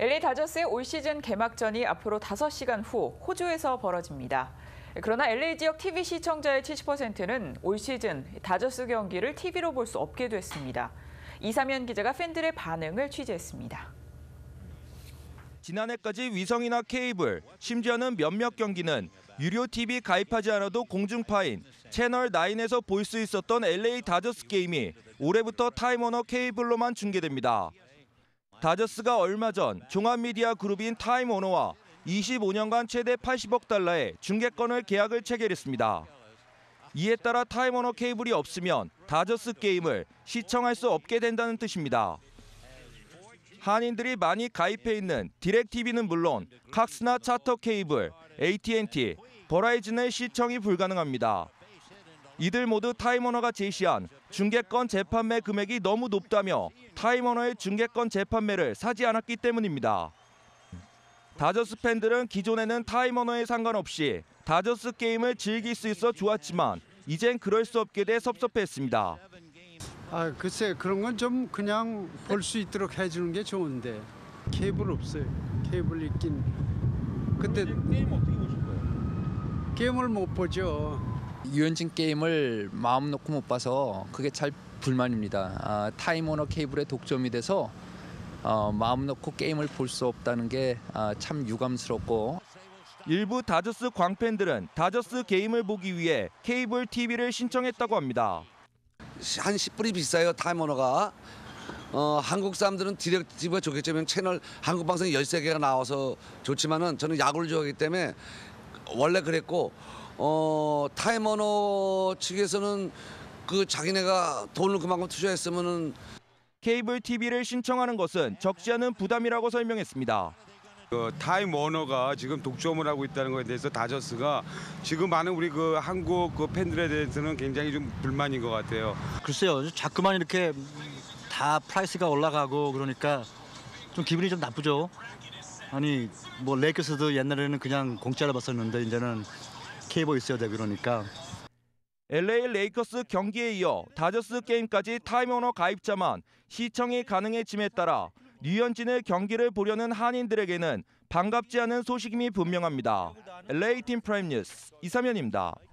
LA 다저스의 올 시즌 개막전이 앞으로 5시간 후 호주에서 벌어집니다. 그러나 LA 지역 TV 시청자의 70%는 올 시즌 다저스 경기를 TV로 볼 수 없게 됐습니다. 이삼현 기자가 팬들의 반응을 취재했습니다. 지난해까지 위성이나 케이블, 심지어는 몇몇 경기는 유료 TV 가입하지 않아도 공중파인 채널9에서 볼 수 있었던 LA 다저스 게임이 올해부터 타임워너 케이블로만 중계됩니다. 다저스가 얼마 전 종합미디어 그룹인 타임워너와 25년간 최대 80억 달러의 중계권을 계약을 체결했습니다. 이에 따라 타임워너 케이블이 없으면 다저스 게임을 시청할 수 없게 된다는 뜻입니다. 한인들이 많이 가입해 있는 디렉TV는 물론 칵스나 차터 케이블, AT&T, 버라이즌의 시청이 불가능합니다. 이들 모두 타임워너가 제시한 중계권 재판매 금액이 너무 높다며 타임워너의 중계권 재판매를 사지 않았기 때문입니다. 다저스 팬들은 기존에는 타임워너에 상관없이 다저스 게임을 즐길 수 있어 좋았지만 이젠 그럴 수 없게 돼 섭섭했습니다. 글쎄 그런 건 좀 그냥 볼 수 있도록 해주는 게 좋은데 케이블 없어요. 케이블 있긴 그때 게임 어떻게 보실 거예요? 게임을 못 보죠. 유현진 게임을 마음 놓고 못 봐서 그게 잘 불만입니다. 타임워너 케이블의 독점이 돼서 마음 놓고 게임을 볼 수 없다는 게 참 유감스럽고. 일부 다저스 광팬들은 다저스 게임을 보기 위해 케이블 TV를 신청했다고 합니다. 한 10불이 비싸요, 타임워너가. 한국 사람들은 디렉티브가 좋겠지만 채널 한국 방송이 13개가 나와서 좋지만은 저는 야구를 좋아하기 때문에 원래 그랬고 타임워너 측에서는 그 자기네가 돈을 그만큼 투자했으면은 케이블 TV를 신청하는 것은 적지 않은 부담이라고 설명했습니다. 타임워너가 지금 독점을 하고 있다는 것에 대해서 다저스가 지금 많은 우리 한국 팬들에 대해서는 굉장히 좀 불만인 것 같아요. 글쎄요, 자꾸만 이렇게 다 프라이스가 올라가고 그러니까 좀 기분이 좀 나쁘죠. 아니 뭐 레이커스도 옛날에는 그냥 공짜로 봤었는데 이제는 케이블 있어야 되고 그러니까. LA 레이커스 경기에 이어 다저스 게임까지 타임워너 가입자만 시청이 가능해짐에 따라 류현진의 경기를 보려는 한인들에게는 반갑지 않은 소식임이 분명합니다. LA 팀 프라임 뉴스 이삼현입니다.